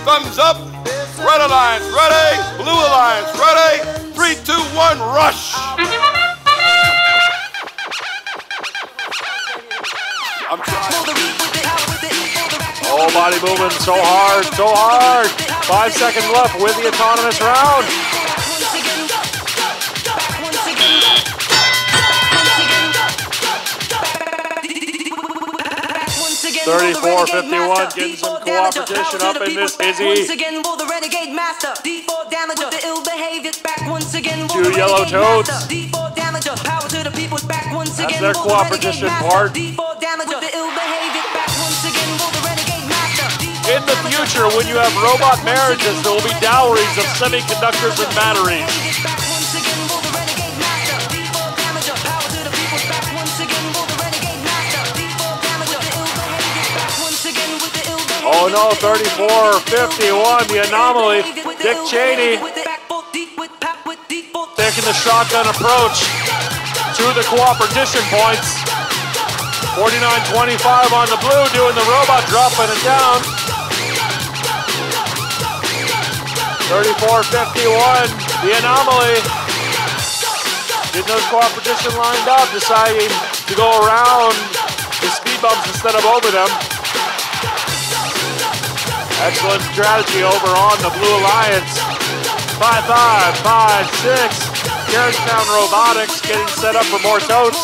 thumbs up. Red Alliance, ready. Blue Alliance, ready. 3, 2, 1, rush. I'm trying. Oh, body moving so hard, so hard. 5 seconds left with the autonomous round. 34-51, getting some cooperation up in this Izzy. 2 yellow toads. That's their cooperation part. In the future, when you have robot marriages, there will be dowries of semiconductors and batteries. Oh no, 34-51, the anomaly. Dick Cheney taking the shotgun approach to the cooperation points. 49-25 on the blue, doing the robot, dropping it down. 34-51, the anomaly. Getting those cooperation lined up, deciding to go around the speed bumps instead of over them. Excellent strategy over on the Blue Alliance. 5-5, 5-6. Carriagetown Robotics getting set up for more totes.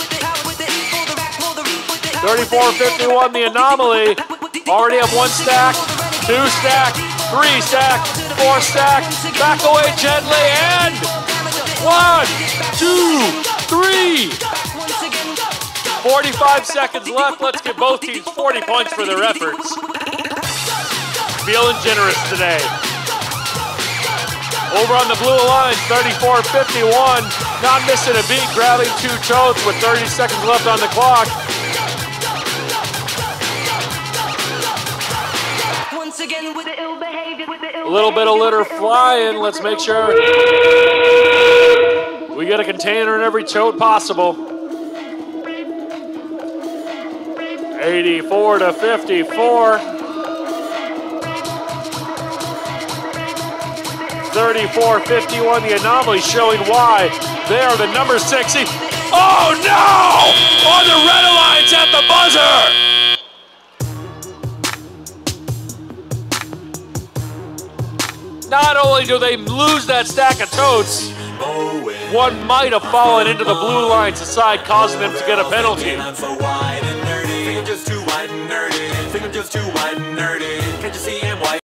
34-51, the anomaly. Already have 1 stack, 2 stack, 3 stack, 4 stack. Back away gently and 1, 2, 3. 45 seconds left. Let's give both teams 40 points for their efforts. Feeling generous today. Over on the Blue Alliance, 34-51. Not missing a beat, grabbing 2 totes with 30 seconds left on the clock. A little bit of litter flying. Let's make sure we get a container in every tote possible. 84-54. 34-51, the anomaly showing why they are the number 6. Oh no! On the Red Alliance at the buzzer! Not only do they lose that stack of totes, one might have fallen into the Blue Alliance side, causing them to get a penalty. I'm so wide and nerdy. Think I'm just too wide and nerdy. Think I'm just too wide and nerdy. Can't you see I'm white?